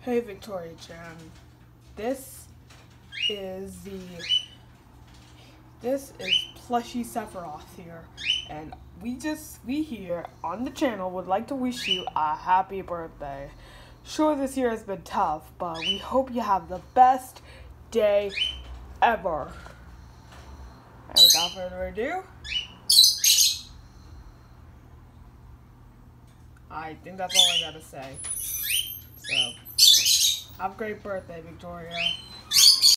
Hey Victoria Chan, this is Plushy Sephiroth here, and we here on the channel would like to wish you a happy birthday. Sure, this year has been tough, but we hope you have the best day ever. And without further ado, I think that's all I gotta say. So, have a great birthday, Victoria.